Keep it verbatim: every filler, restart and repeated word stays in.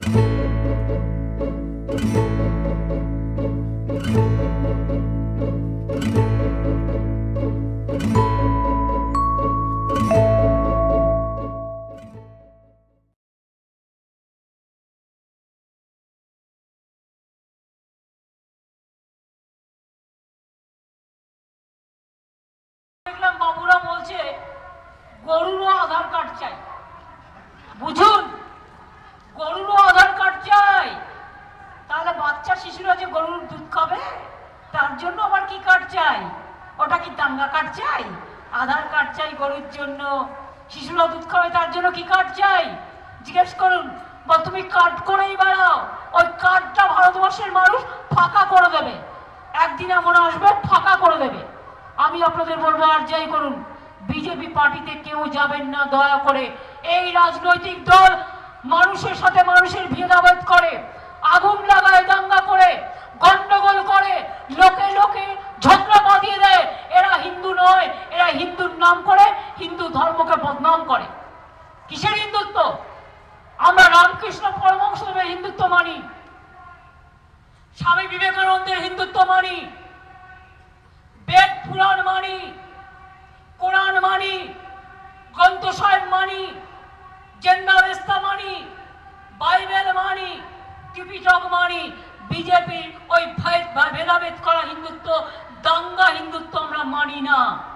দেখলাম বাবুরা বলছে গরুরও আধার কার্ড চাই। বুঝুন, গরুরও আধার কার্ড চাই। তাহলে বাচ্চা শিশুরা যে গরুর দুধ খাবে তার জন্য আবার কি কার্ড চাই? ওটা কি দাঙ্গা কার্ড চাই? আধার কার্ড চাই গরুর জন্য। শিশুরা দুধ খাবে তার জন্য কি কার্ড চাই? জিজ্ঞেস করুন। বা তুমি কার্ড করেই বেড়াও, ওই কার্ডটা ভারতবর্ষের মানুষ ফাঁকা করে দেবে। একদিন এমন আসবে ফাঁকা করে দেবে। আমি আপনাদের বলবো, আর যাই করুন, বিজেপি পার্টিতে কেউ যাবেন না দয়া করে। এই রাজনৈতিক দল মানুষের সাথে মানুষের ভেদাভেদ করে, আগুন লাগায়, দাঙ্গা করে, গন্ডগোল করে, লোকে লোকে ঝগড়া বাঁধিয়ে দেয়। এরা হিন্দু নয়, এরা হিন্দুর নাম করে হিন্দু ধর্মকে বদনাম করে। কিসের হিন্দুত্ব? আমরা রামকৃষ্ণ পরমহংসদেবের হিন্দুত্ব মানি, স্বামী বিবেকানন্দের হিন্দুত্ব মানি, বেদ পুরাণ মানি, কোরআন মানি, গ্রন্থ সাহেব মানি, জেন্দাবেস্তা মানি, বাইবেল মানি, ত্রিপিটক মানি। বিজেপির ওই ভেদাভেদ করা হিন্দুত্ব, দাঙ্গা হিন্দুত্ব আমরা মানি না।